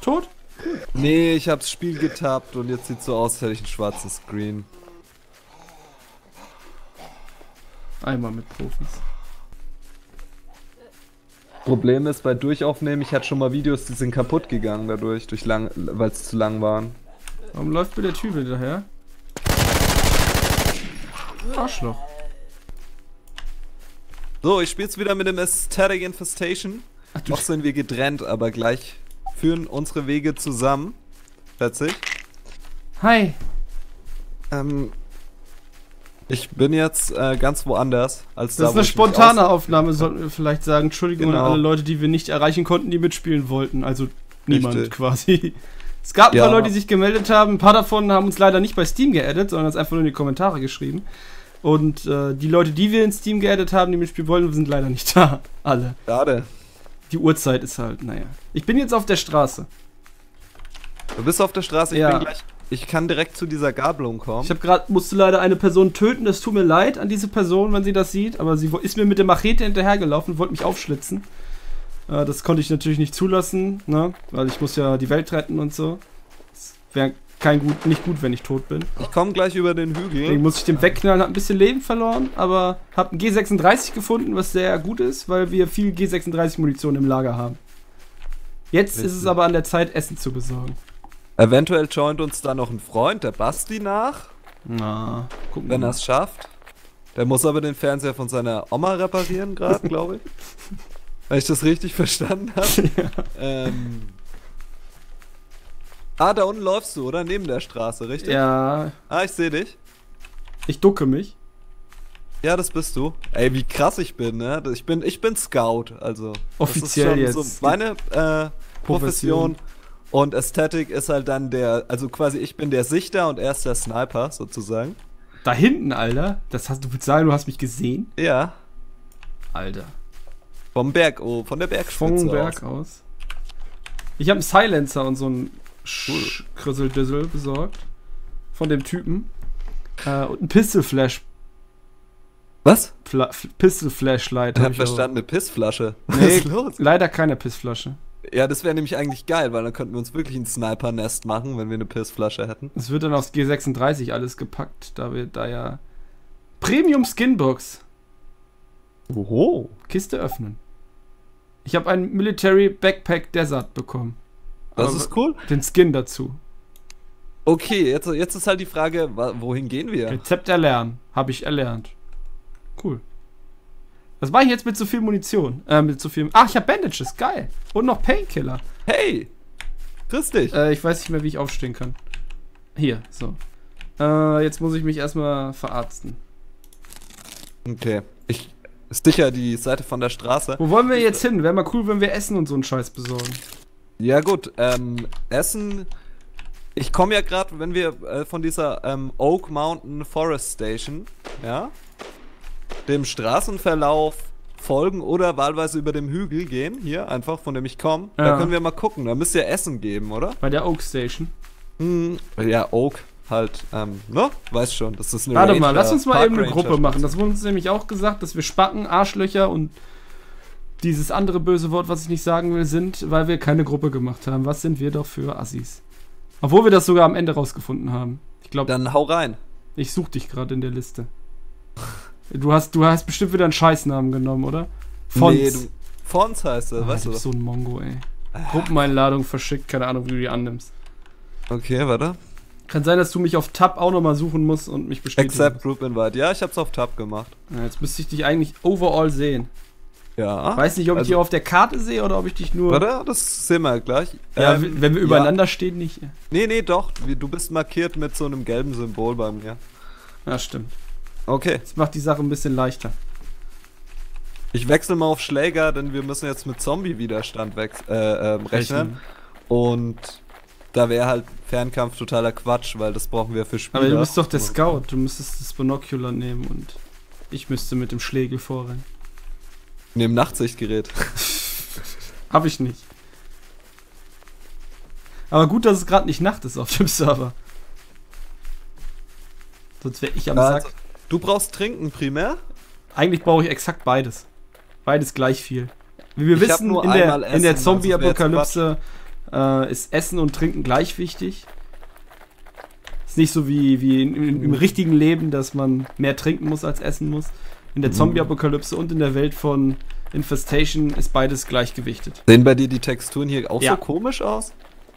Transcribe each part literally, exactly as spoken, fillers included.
tot? Nee, ich hab's Spiel getappt und jetzt sieht's so aus, als hätte ich einen schwarzen Screen. Einmal mit Profis. Problem ist, bei Durchaufnehmen, ich hatte schon mal Videos, die sind kaputt gegangen dadurch, durch lang, weil es zu lang waren. Warum läuft mir der Typ hinterher? Arschloch. So, ich spiel's wieder mit dem Aesthetic Infestation. Ach, du Noch sind wir getrennt, aber gleich führen unsere Wege zusammen. Plötzlich. Hi. Ähm, ich bin jetzt äh, ganz woanders als da, Das ist wo eine ich mich spontane aus- Aufnahme, sollten wir vielleicht sagen. Entschuldigung Genau. an alle Leute, die wir nicht erreichen konnten, die mitspielen wollten. Also niemand Richtig. quasi. Es gab ein Ja. paar Leute, die sich gemeldet haben. Ein paar davon haben uns leider nicht bei Steam geaddet, sondern es einfach nur in die Kommentare geschrieben. Und äh, die Leute, die wir in Steam geaddet haben, die mitspielen wollen, sind leider nicht da. Alle. Schade. Die Uhrzeit ist halt, naja. Ich bin jetzt auf der Straße. Du bist auf der Straße, ich Ja. bin gleich. Ich kann direkt zu dieser Gabelung kommen. Ich habe gerade musste leider eine Person töten. Es tut mir leid an diese Person, wenn sie das sieht, aber sie wo- ist mir mit der Machete hinterhergelaufen und wollte mich aufschlitzen. Äh, das konnte ich natürlich nicht zulassen, ne? Weil ich muss ja die Welt retten und so. Es wäre kein gut, nicht gut, wenn ich tot bin. Ich komme gleich über den Hügel. Deswegen muss ich den wegknallen, hab ein bisschen Leben verloren, aber hab einen G sechsunddreißig gefunden, was sehr gut ist, weil wir viel G sechsunddreißig Munition im Lager haben. Jetzt ist es Richtig. aber an der Zeit, Essen zu besorgen. Eventuell joint uns da noch ein Freund, der Basti, nach, Na, gucken wenn wir er mal. es schafft. Der muss aber den Fernseher von seiner Oma reparieren gerade, glaube ich. Wenn ich das richtig verstanden habe. Ja. Ähm. Ah, da unten läufst du, oder? Neben der Straße, richtig? Ja, Ah, ich sehe dich. ich ducke mich. Ja, das bist du. Ey, wie krass ich bin, ne? Ich bin, ich bin Scout, also. Offiziell das ist schon jetzt. So meine äh, Profession. Und Ästhetik ist halt dann der, also quasi ich bin der Sichter und er ist der Sniper, sozusagen. Da hinten, Alter. Das hast du willst sagen, du hast mich gesehen? Ja. Alter. Vom Berg, oh, von der Bergspitze Vom Berg aus. aus. Ich habe einen Silencer und so einen Sch- Krüsseldüssel besorgt. Von dem Typen. Äh, und ein Pistol Flash. Was? Fla F- Pistol Flashlight. Ich hab hab ich auch. verstanden, eine Pissflasche. Nee, Was ist los? leider keine Pissflasche. Ja, das wäre nämlich eigentlich geil, weil dann könnten wir uns wirklich ein Sniper-Nest machen, wenn wir eine Pissflasche hätten. Es wird dann aufs G sechsunddreißig alles gepackt, da wir da ja. Premium Skinbox. Oho. Kiste öffnen. Ich habe einen Military Backpack Desert bekommen. Das Aber ist cool. Den Skin dazu. Okay, jetzt, jetzt ist halt die Frage, wa- wohin gehen wir? Rezept erlernen. Habe ich erlernt. Cool. Was mache ich jetzt mit so viel Munition? Äh, mit so viel. Ach, ich habe Bandages. Geil. Und noch Painkiller. Hey! Grüß dich! Äh, ich weiß nicht mehr, wie ich aufstehen kann. Hier, so. Äh, jetzt muss ich mich erstmal verarzten. Okay. Ich. Ist sicher die Seite von der Straße. Wo wollen wir jetzt hin? Wäre mal cool, wenn wir Essen und so einen Scheiß besorgen. Ja, gut, ähm, Essen. Ich komme ja gerade, wenn wir äh, von dieser ähm, Oak Mountain Forest Station, ja, dem Straßenverlauf folgen oder wahlweise über dem Hügel gehen, hier einfach, von dem ich komme. Da Ja. können wir mal gucken. Da müsste ja Essen geben, oder? Bei der Oak Station. Hm, ja, Oak halt, ähm, ne? Weiß schon, das ist eine Warte Ranger- mal, lass uns mal Park eben eine Ranger Gruppe machen. Das wurde uns nämlich auch gesagt, dass wir Spacken, Arschlöcher und dieses andere böse Wort, was ich nicht sagen will, sind, weil wir keine Gruppe gemacht haben. Was sind wir doch für Assis? Obwohl wir das sogar am Ende rausgefunden haben. Ich glaube, Dann hau rein. ich suche dich gerade in der Liste. Du hast, du hast bestimmt wieder einen Scheißnamen genommen, oder? Fons. Nee, du, Fons heißt er, Ah, weißt du du bist doch. so ein Mongo, ey. Gruppeneinladung verschickt, keine Ahnung, wie du die annimmst. Okay, warte. Kann sein, dass du mich auf Tab auch nochmal suchen musst und mich bestätigen Accept musst. Group Invite. Ja, ich hab's auf Tab gemacht. Ja, jetzt müsste ich dich eigentlich overall sehen. Ja. Weiß nicht, ob ich Also- dich auf der Karte sehe oder ob ich dich nur... Warte, das sehen wir gleich. Ja, Ähm, wenn wir übereinander stehen, nicht. Nee, nee, doch. Wie- Du bist markiert mit so einem gelben Symbol bei mir. Ja, stimmt. Okay. Das macht die Sache ein bisschen leichter. Ich wechsle mal auf Schläger, denn wir müssen jetzt mit Zombie-Widerstand wex- äh, ähm, rechnen. Und da wäre halt Fernkampf totaler Quatsch, weil das brauchen wir für Spieler. Aber du bist doch der Scout. Du müsstest das Binocular nehmen und ich müsste mit dem Schlägel vorrennen. Neben Nachtsichtgerät. Hab ich nicht. Aber gut, dass es gerade nicht Nacht ist auf dem Server. Sonst wäre ich am Ja, Sack. also, du brauchst trinken primär. Eigentlich brauche ich exakt beides. Beides gleich viel. Wie wir Ich hab wissen, nur in der, einmal in der Essen, also das wär jetzt Zombie-Apokalypse äh, ist Essen und Trinken gleich wichtig. Ist nicht so wie, wie in, in, im richtigen Leben, dass man mehr trinken muss als essen muss. In der Zombie-Apokalypse und in der Welt von Infestation ist beides gleichgewichtet. Sehen bei dir die Texturen hier auch Ja. so komisch aus?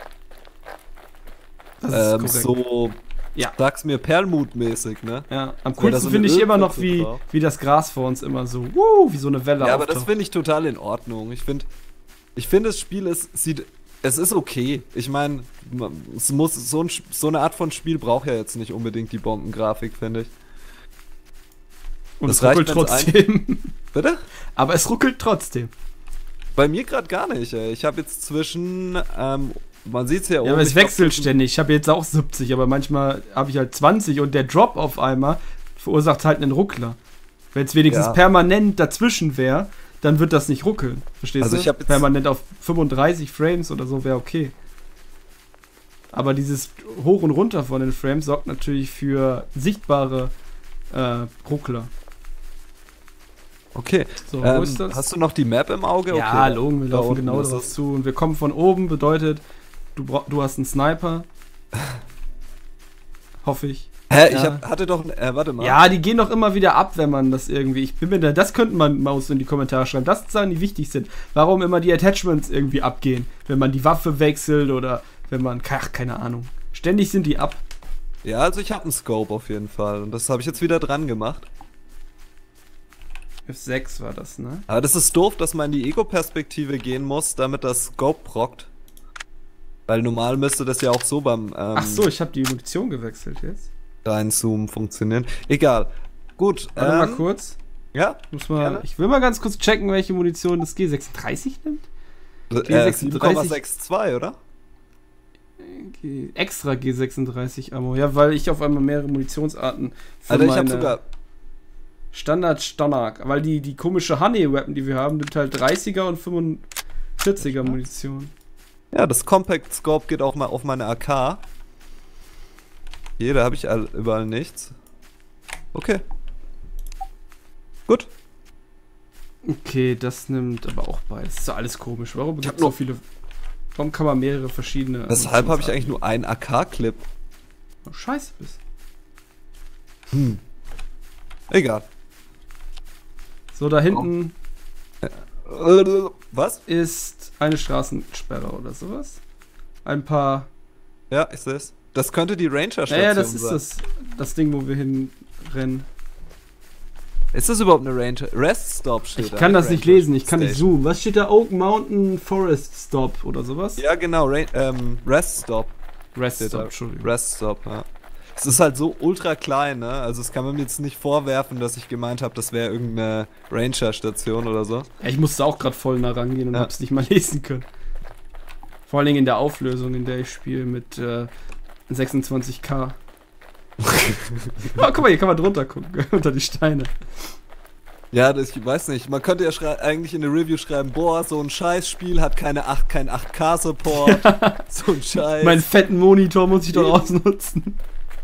Das Ähm, ist korrekt. so, Ja. sag's mir, Perlmut-mäßig, ne? Ja, am So, da coolsten so finde eine ich immer noch, Ölpfütze wie, drauf. wie das Gras vor uns immer so, wuh, wie so eine Welle Ja, aber das auftaucht. finde ich total in Ordnung. Ich finde, ich finde, das Spiel ist, sieht, es ist okay. Ich meine, es muss, so, ein, so eine Art von Spiel braucht ja jetzt nicht unbedingt die Bombengrafik, finde ich. Und das es ruckelt reicht, wenn's trotzdem. Bitte? Aber es ruckelt trotzdem. Bei mir gerade gar nicht, ey. Ich habe jetzt zwischen, ähm, man sieht's ja Ja, oben. aber es ich glaub, wechselt zwischen- ständig. Ich habe jetzt auch siebzig, aber manchmal habe ich halt zwanzig und der Drop auf einmal verursacht halt einen Ruckler. Wenn es wenigstens Ja. permanent dazwischen wäre, dann wird das nicht ruckeln. Verstehst Also du? ich hab jetzt- Permanent auf fünfunddreißig Frames oder so wäre okay. Aber dieses Hoch und Runter von den Frames sorgt natürlich für sichtbare äh, Ruckler. Okay. So, Ähm, wo ist das? Hast du noch die Map im Auge? Ja, Okay. Logen, wir Da laufen unten genau ist drauf es. zu. Und wir kommen von oben, bedeutet, du, brauch- du hast einen Sniper. Hoffe ich. Hä, Ja. ich hab, hatte doch, äh, warte mal. Ja, die gehen doch immer wieder ab, wenn man das irgendwie. Ich bin mir da, das könnte man mal uns in die Kommentare schreiben. Das sind Sachen, die wichtig sind. Warum immer die Attachments irgendwie abgehen, wenn man die Waffe wechselt oder wenn man, ach, keine Ahnung. Ständig sind die ab. Ja, also ich habe einen Scope auf jeden Fall und das habe ich jetzt wieder dran gemacht. F sechs war das, ne? Aber das ist doof, dass man in die Ego-Perspektive gehen muss, damit das Scope prockt. Weil normal müsste das ja auch so beim ähm, Ach so, ich habe die Munition gewechselt jetzt. Reinzoomen funktionieren. Egal. Gut. Warte ähm, mal kurz. Ja? Muss mal, Gerne. ich will mal ganz kurz checken, welche Munition das G sechsunddreißig nimmt. Äh, sechsunddreißig. sieben Komma zweiundsechzig, oder? G extra G sechsunddreißig Ammo. Ja, weil ich auf einmal mehrere Munitionsarten für Alter, ich habe meine sogar. Standard Stonak. Weil die, die komische Honey-Weapon, die wir haben, nimmt halt dreißiger und fünfundvierziger Munition. Ja, das Compact Scope geht auch mal auf meine A K. Hier, da habe ich all, überall nichts. Okay. Gut. Okay, das nimmt aber auch beides. Das ist doch alles komisch. Warum Ich gibt hab es so nur- viele... Warum kann man mehrere verschiedene... Weshalb habe ich Munitionsarten- eigentlich nur einen A K-Clip? Oh, scheiße bist. Hm. Egal. So, da hinten Äh, Was? ist eine Straßensperre oder sowas. Ein paar... Ja, ich sehe es. Das könnte die Ranger-Station Ja, ja, das ist sein. das, das Ding, wo wir hinrennen. Ist das überhaupt eine Ranger? Rest Stop steht Ich da. kann das nicht Ranger lesen, ich kann nicht Station. zoomen. Was steht da? Oak Mountain Forest Stop oder sowas? Ja, genau. Ra ähm, Rest Stop. Rest steht Stop, da. Entschuldigung. Rest Stop, ja. Es ist halt so ultra klein, ne? Also es kann man mir jetzt nicht vorwerfen, dass ich gemeint habe, das wäre irgendeine Ranger-Station oder so. Ja, ich musste auch gerade voll nah rangehen und Ja. hab's nicht mal lesen können. Vor allen Dingen in der Auflösung, in der ich spiele mit äh, sechsundzwanzig K. Oh, guck mal, hier kann man drunter gucken, unter die Steine. Ja, das, ich weiß nicht. Man könnte ja schrei- eigentlich in der Review schreiben, boah, so ein Scheißspiel hat keine acht, kein acht K-Support. So ein Scheiß. Meinen fetten Monitor muss ich doch Eben. ausnutzen.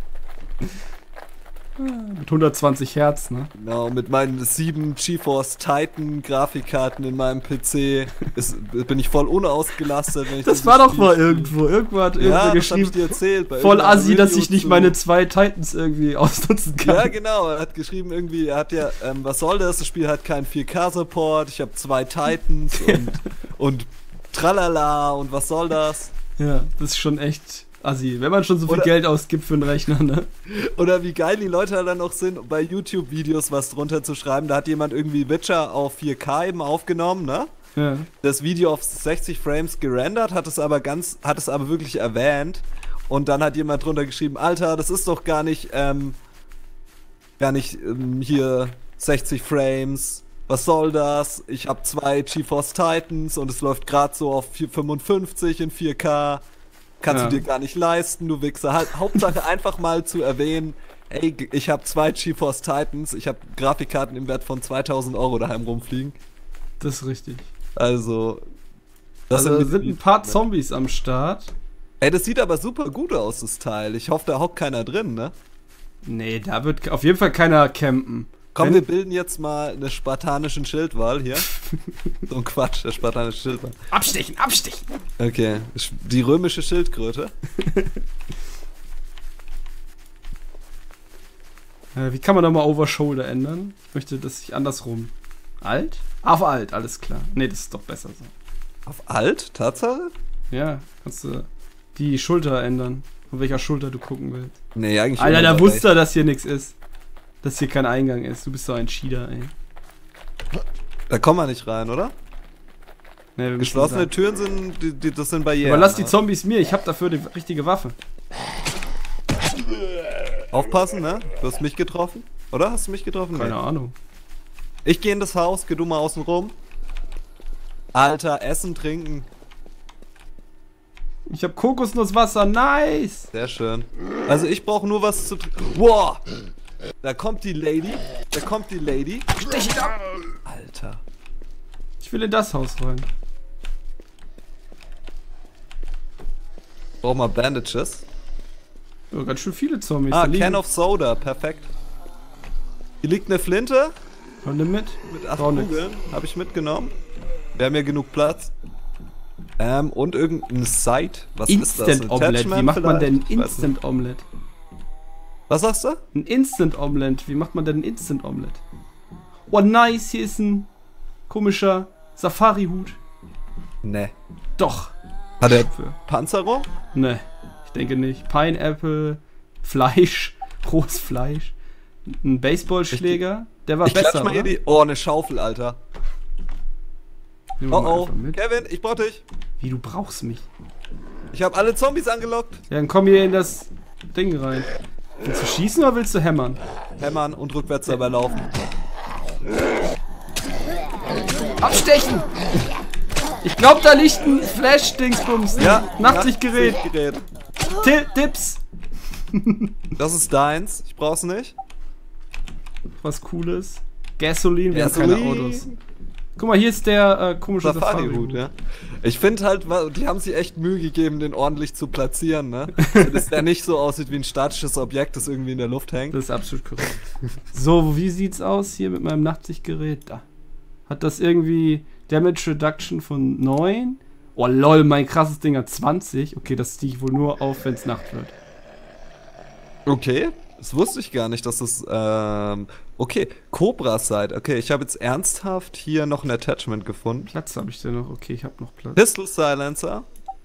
Mit hundertzwanzig Hertz, ne? Genau, mit meinen sieben GeForce Titan Grafikkarten in meinem P C ist, bin ich voll unausgelastet. Wenn ich Das dieses war doch Spiel mal spiele. irgendwo. Irgendwo hat Ja, irgendwer das hab ich geschrieben, dir erzählt. bei voll irgendeiner assi, dass Review ich nicht zu- meine zwei Titans irgendwie ausnutzen kann. Ja, genau, er hat geschrieben irgendwie, er hat ja, ähm, was soll das? Das Spiel hat keinen vier K-Support, ich habe zwei Titans und, und tralala und was soll das? Ja, das ist schon echt assi. Wenn man schon so viel Oder- Geld ausgibt für einen Rechner, ne? Oder wie geil die Leute dann auch sind, bei YouTube-Videos was drunter zu schreiben. Da hat jemand irgendwie Witcher auf vier K eben aufgenommen, ne? Ja. Das Video auf sechzig Frames gerendert, hat es aber ganz, hat es aber wirklich erwähnt. Und dann hat jemand drunter geschrieben, Alter, das ist doch gar nicht, ähm, gar nicht ähm, hier sechzig Frames. Was soll das? Ich habe zwei GeForce Titans und es läuft gerade so auf vierhundertfünfundfünfzig in vier K. Kannst Ja. du dir gar nicht leisten, du Wichser. Halt, Hauptsache einfach mal zu erwähnen, ey, g- ich habe zwei GeForce Titans, ich habe Grafikkarten im Wert von zweitausend Euro daheim rumfliegen. Das ist richtig. Also, das Also sind sind ein paar Zombies am Start. Ey, das sieht aber super gut aus, das Teil. Ich hoffe, da hockt keiner drin, ne? Nee, da wird auf jeden Fall keiner campen. Komm, Wenn- wir bilden jetzt mal eine spartanischen Schildwall hier. So ein Quatsch, der spartanische Schildwall. Abstechen, abstechen! Okay, sch- die römische Schildkröte. Äh, wie kann man da mal Over Shoulder ändern? Ich möchte, dass ich andersrum. Alt? Auf alt, alles klar. Nee, das ist doch besser so. Auf alt? Tatsache? Ja, kannst du die Schulter ändern. Von welcher Schulter du gucken willst. Nee, eigentlich Alter, immer da bei wusste er, dass hier nichts ist. Dass hier kein Eingang ist. Du bist doch ein Cheater, ey. rechts. Da kommen wir nicht rein, oder? Nee, wir müssen Geschlossene da- Türen sind, die, die, das sind Barrieren. Aber lass die ne? Zombies mir, ich hab dafür die richtige Waffe. Aufpassen, ne? Du hast mich getroffen. Oder? Hast du mich getroffen? Keine Nee. Ahnung. Ich gehe in das Haus, geh du mal außen rum. Alter, Essen, Trinken. Ich hab Kokosnusswasser, nice! Sehr schön. Also ich brauche nur was zu trinken. Wow! Da kommt die Lady. Da kommt die Lady. Stech ihn ab! Alter. Ich will in das Haus rein. Brauch mal Bandages. Oh, ganz schön viele Zombies. Ah, Da liegen- Can of Soda. Perfekt. Hier liegt eine Flinte. Komm, nimm mit. Mit acht Brauch nix. Kugeln. Habe ich mitgenommen. Wir haben ja genug Platz. Ähm, und irgendein Side. Was ist das? Instant Ein Omelette. Wie Attachment macht man denn ein vielleicht? Ich weiß nicht. Instant Omelette? Was sagst du? Ein Instant Omelette. Wie macht man denn ein Instant Omelette? Oh, nice. Hier ist ein komischer Safari-Hut. Ne. Doch. Hat er Für. Panzerung? Ne, ich denke nicht. Pineapple, Fleisch, rohes Fleisch. Ein Baseballschläger. Der war Ich besser, klatsch mal hier oder? die... Oh, eine Schaufel, Alter. Nehmen Oh wir mal oh. einfach mit. Kevin, ich brauch dich. Wie, du brauchst mich? Ich habe alle Zombies angelockt. Ja, dann komm hier in das Ding rein. Willst du schießen oder willst du hämmern? Hämmern und rückwärts dabei laufen. Abstechen! Ich glaube, da liegt ein Flash-Dingsbums. Ja. Nachtsichtgerät. Nachtsichtgerät. Ti- Tipps. Das ist deins. Ich brauch's nicht. Was Cooles. Gasoline, wir haben keine Gasoline. Autos. Guck mal, hier ist der äh, komische Safari-Hut, Safari-Hut. ja. Ich finde halt, wa- die haben sich echt Mühe gegeben, den ordentlich zu platzieren, ne? Dass der nicht so aussieht wie ein statisches Objekt, das irgendwie in der Luft hängt. Das ist absolut korrekt. So, wie sieht's aus hier mit meinem Nachtsichtgerät? Da. Hat das irgendwie Damage Reduction von neun? Oh lol, mein krasses Ding hat zwanzig. Okay, das ziehe ich wohl nur auf, wenn es Nacht wird. Okay, das wusste ich gar nicht, dass das, ähm, okay, Cobra Sight. Okay, ich habe jetzt ernsthaft hier noch ein Attachment gefunden. Platz habe ich denn noch? Okay, ich habe noch Platz. Pistol Silencer.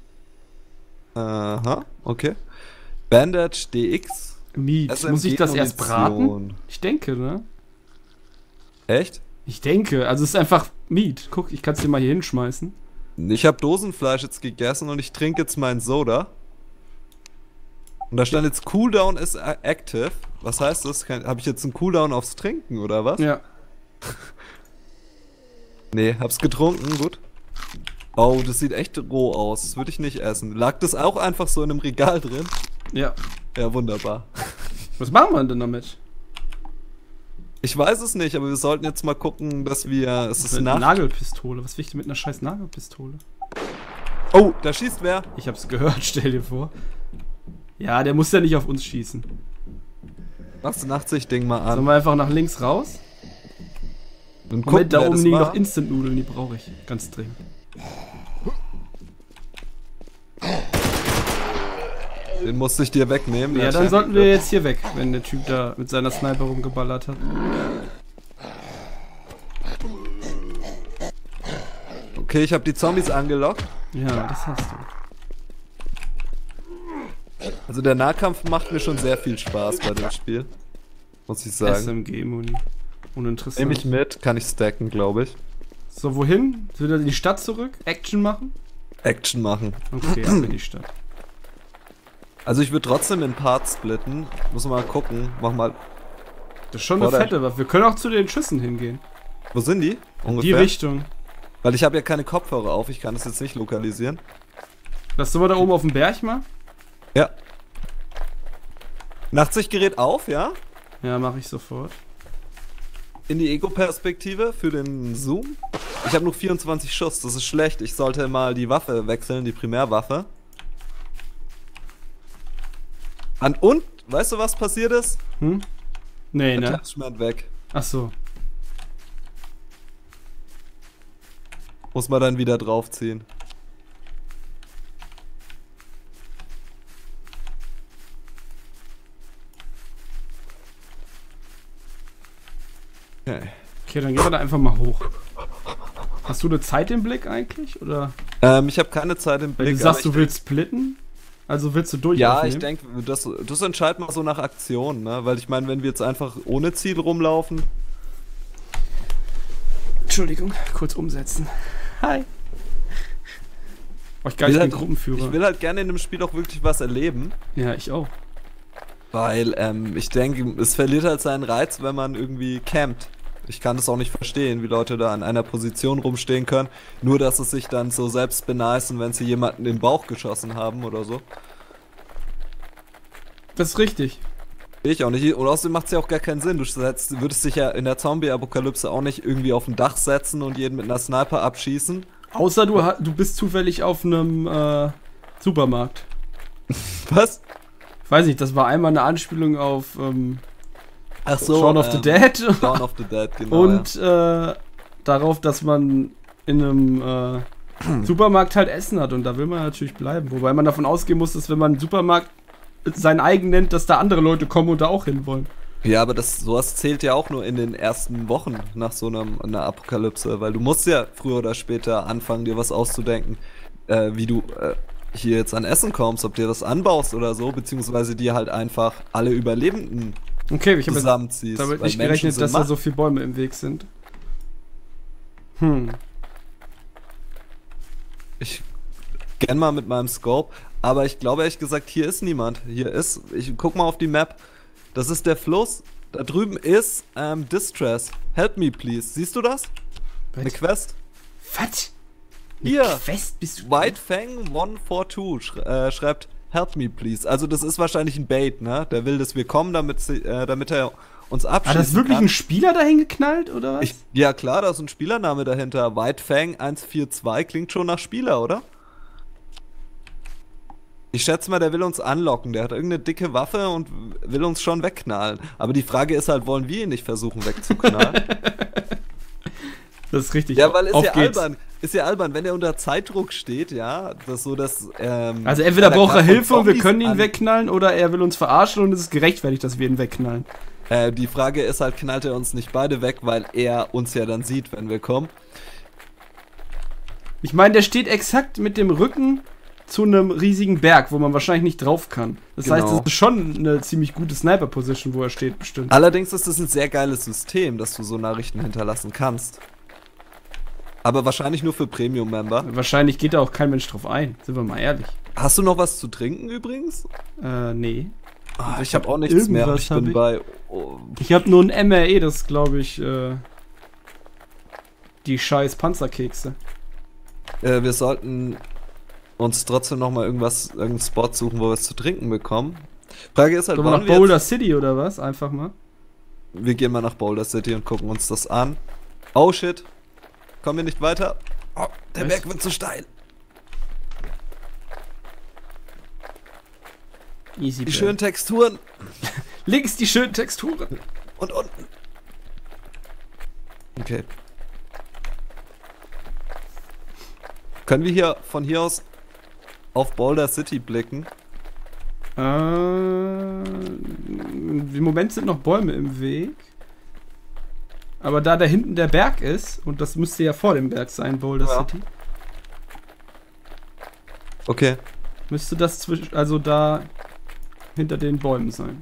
Aha, okay. Bandage D X. Miet. Muss ich das erst braten? Munition. Ich denke, ne? Echt? Ich denke. Also es ist einfach Miet. Guck, ich kann es dir mal hier hinschmeißen. Ich habe Dosenfleisch jetzt gegessen und ich trinke jetzt meinen Soda. Und da stand jetzt Cooldown is a- active. Was heißt das? Habe ich jetzt einen Cooldown aufs Trinken oder was? Ja. Nee, hab's getrunken, gut. Oh, das sieht echt roh aus. Das würde ich nicht essen. Lag das auch einfach so in einem Regal drin? Ja. Ja, wunderbar. Was machen wir denn damit? Ich weiß es nicht, aber wir sollten jetzt mal gucken, dass wir... Es ist Mit Nacht. einer Nagelpistole. Was will ich denn mit einer scheiß Nagelpistole? Oh, da schießt wer. Ich hab's gehört, stell dir vor. Ja, der muss ja nicht auf uns schießen. Machst du Nachtsichtding mal Sollen an. wir einfach nach links raus? Und Moment, da wer oben das liegen war. noch Instant-Nudeln, die brauche ich. Ganz dringend. Den musste ich dir wegnehmen. Ja, der dann Chef. sollten wir jetzt hier weg, wenn der Typ da mit seiner Sniper rumgeballert hat. Okay, ich habe die Zombies angelockt. Ja, das hast du. Also der Nahkampf macht mir schon sehr viel Spaß bei dem Spiel. Muss ich sagen. S M G-Muni. Uninteressant. Nehme ich mit, kann ich stacken, glaube ich. So, wohin? Wieder in die Stadt zurück? Action machen? Action machen. Okay, ab in die Stadt. Also ich würde trotzdem in Parts splitten. Muss mal gucken. Mach mal. Das ist schon eine Oder- fette Waffe. Wir können auch zu den Schüssen hingehen. Wo sind die? Die Ungefähr. Richtung. Weil ich habe ja keine Kopfhörer auf. Ich kann das jetzt nicht lokalisieren. Lass du mal da oben auf dem Berg mal? Ja. Nachtsichtgerät auf, ja? Ja, mache ich sofort. In die Ego-Perspektive für den Zoom. Ich habe nur vierundzwanzig Schuss. Das ist schlecht. Ich sollte mal die Waffe wechseln, die Primärwaffe. An und, weißt du, was passiert ist? Hm? Nee, ne? Attachment weg. Ach so. Muss man dann wieder draufziehen. Okay. Okay, dann gehen wir da einfach mal hoch. Hast du eine Zeit im Blick eigentlich? Oder? Ähm, ich habe keine Zeit im Weil Blick. du sagst, aber du willst splitten? Also willst du durch? Ja, ich denke, das, das entscheidet man so nach Aktion, ne? Weil ich meine, wenn wir jetzt einfach ohne Ziel rumlaufen. Entschuldigung, kurz umsetzen. Hi. Oh, ich gar will nicht halt, den Gruppenführer. Ich will halt gerne in dem Spiel auch wirklich was erleben. Ja, ich auch. Weil, ähm, ich denke, es verliert halt seinen Reiz, wenn man irgendwie campt. Ich kann das auch nicht verstehen, wie Leute da an einer Position rumstehen können. Nur, dass es sich dann so selbst benicen, wenn sie jemanden in den Bauch geschossen haben oder so. Das ist richtig. Ich auch nicht. Und außerdem macht es ja auch gar keinen Sinn. Du setzt, würdest dich ja in der Zombie-Apokalypse auch nicht irgendwie auf ein Dach setzen und jeden mit einer Sniper abschießen. Außer du, du bist zufällig auf einem äh, Supermarkt. Was? Ich weiß nicht, das war einmal eine Anspielung auf ähm, Ach so, Shaun of ähm, the Dead. Shaun of the Dead, genau. Und ja. äh, darauf, dass man in einem äh, Supermarkt halt Essen hat. Und da will man natürlich bleiben. Wobei man davon ausgehen muss, dass wenn man einen Supermarkt seinen eigen nennt, dass da andere Leute kommen und da auch hinwollen. Ja, aber das sowas zählt ja auch nur in den ersten Wochen nach so einem, einer Apokalypse. Weil du musst ja früher oder später anfangen, dir was auszudenken, äh, wie du äh, hier jetzt an Essen kommst, ob dir das anbaust oder so, beziehungsweise dir halt einfach alle Überlebenden okay, ich habe zusammenziehst. damit weil nicht Menschen gerechnet, sind dass da Macht. so viele Bäume im Weg sind. Hm. Ich gern mal mit meinem Scope, aber ich glaube ehrlich gesagt, hier ist niemand. Hier ist, ich guck mal auf die Map, das ist der Fluss. Da drüben ist ähm, Distress. Help me please. Siehst du das? Was? Eine Quest? Was? Hier. Quest bist du? White Fang eins vier zwei sch äh, schreibt Help me please. Also das ist wahrscheinlich ein Bait, ne? Der will, dass wir kommen, damit, sie, äh, damit er uns abschießen Hat das wirklich kann. ein Spieler dahin geknallt, oder was? Ich, ja klar, da ist ein Spielername dahinter. White Fang eins vier zwei klingt schon nach Spieler, oder? Ich schätze mal, der will uns anlocken. Der hat irgendeine dicke Waffe und will uns schon wegknallen. Aber die Frage ist halt, wollen wir ihn nicht versuchen wegzuknallen? Das ist richtig. Ja, weil ist Auf ja geht's. albern. Ist ja albern, wenn er unter Zeitdruck steht, ja, das so, dass, ähm, Also entweder weil braucht er gerade von Hilfe und wir Zombies können ihn an- wegknallen, oder er will uns verarschen und es ist gerechtfertigt, dass wir ihn wegknallen. Äh, die Frage ist halt, knallt er uns nicht beide weg, weil er uns ja dann sieht, wenn wir kommen. Ich meine, der steht exakt mit dem Rücken zu einem riesigen Berg, wo man wahrscheinlich nicht drauf kann. Das Genau. heißt, das ist schon eine ziemlich gute Sniper-Position, wo er steht, bestimmt. Allerdings ist es ein sehr geiles System, dass du so Nachrichten hinterlassen kannst. Aber wahrscheinlich nur für Premium-Member. Wahrscheinlich geht da auch kein Mensch drauf ein, sind wir mal ehrlich. Hast du noch was zu trinken übrigens? Äh, nee. Ah, ich hab habe auch nichts mehr. irgendwas Ich bin hab ich. bei. Oh, Ich habe nur ein M R E, das glaube ich, äh, die scheiß Panzerkekse. äh, wir sollten uns trotzdem noch mal irgendwas, irgendeinen Spot suchen, wo wir es zu trinken bekommen. Frage ist halt, Sollen wir wollen nach wir Boulder jetzt, City oder was? Einfach mal. wir gehen mal nach Boulder City und gucken uns das an. Oh shit. Kommen wir nicht weiter? Oh, der Was? Berg wird zu steil. Easy. Die Bell. schönen Texturen Links die schönen Texturen. und unten. Okay. Können wir hier von hier aus auf Boulder City blicken? Äh, Im Moment sind noch Bäume im Weg. Aber da da hinten der Berg ist, und das müsste ja vor dem Berg sein, Boulder Ja. City, Okay. müsste das zwischen, also da hinter den Bäumen sein.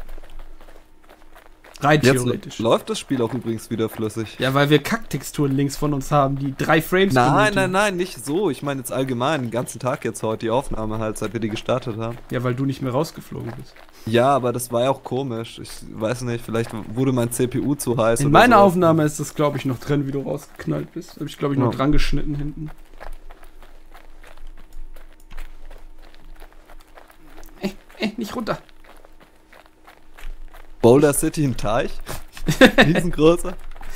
Rein Jetzt theoretisch. läuft das Spiel auch übrigens wieder flüssig. Ja, weil wir Kacktexturen links von uns haben, die drei Frames Nein, benötigen. nein, nein, nicht so. Ich meine jetzt allgemein, den ganzen Tag jetzt heute, die Aufnahme halt, seit wir die gestartet haben. Ja, weil du nicht mehr rausgeflogen bist. Ja, aber das war ja auch komisch. Ich weiß nicht, vielleicht wurde mein C P U zu heiß. In oder meiner so. Aufnahme ist das, glaube ich, noch drin, wie du rausgeknallt bist. Habe ich, glaube ich, noch Ja. dran geschnitten hinten. Ey, ey, nicht runter. Boulder City ein Teich? Riesengroßer?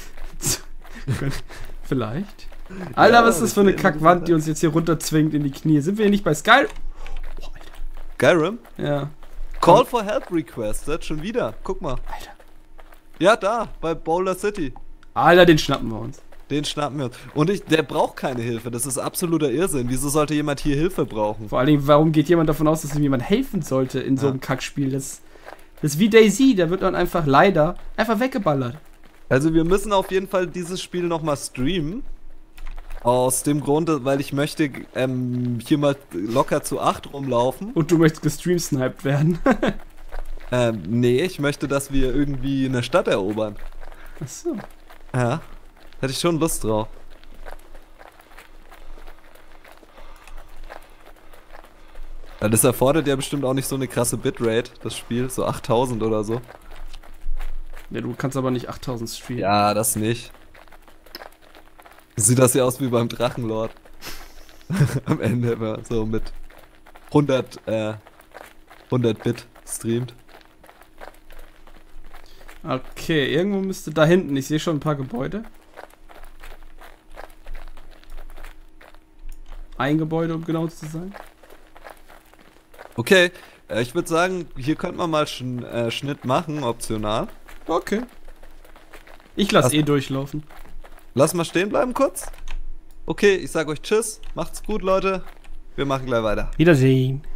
Vielleicht. Alter, Ja, was ist das für eine das- Kackwand, die uns jetzt hier runter zwingt in die Knie? Sind wir hier nicht bei Sky? Oh, Skyrim? Alter. Ja. Call for Help requested, schon wieder. Guck mal. Alter. Ja, da, bei Boulder City. Alter, den schnappen wir uns. Den schnappen wir uns. Und ich, der braucht keine Hilfe. Das ist absoluter Irrsinn. Wieso sollte jemand hier Hilfe brauchen? Vor allen Dingen, warum geht jemand davon aus, dass ihm jemand helfen sollte in so Ja. einem Kackspiel? Das, das ist wie DayZ, da wird dann einfach leider einfach weggeballert. Also wir müssen auf jeden Fall dieses Spiel nochmal streamen. Aus dem Grund, weil ich möchte ähm, hier mal locker zu acht rumlaufen. Und du möchtest gestreamsniped werden. Ähm, nee, ich möchte, dass wir irgendwie eine Stadt erobern. Achso. Ja, hätte ich schon Lust drauf. Ja, das erfordert ja bestimmt auch nicht so eine krasse Bitrate, das Spiel, so achttausend oder so. Ja, du kannst aber nicht achttausend streamen. Ja, das nicht. Sieht das ja aus wie beim Drachenlord. Am Ende immer so mit hundert, äh, hundert Bit streamt. Okay, irgendwo müsste da hinten, ich sehe schon ein paar Gebäude. Ein Gebäude, um genau zu sein. Okay, äh, ich würde sagen, hier könnte man mal Schn äh, Schnitt machen, optional. Okay. Ich lass Was- eh durchlaufen. Lass mal stehen bleiben kurz. Okay, ich sag euch Tschüss, macht's gut, Leute. Wir machen gleich weiter. Wiedersehen.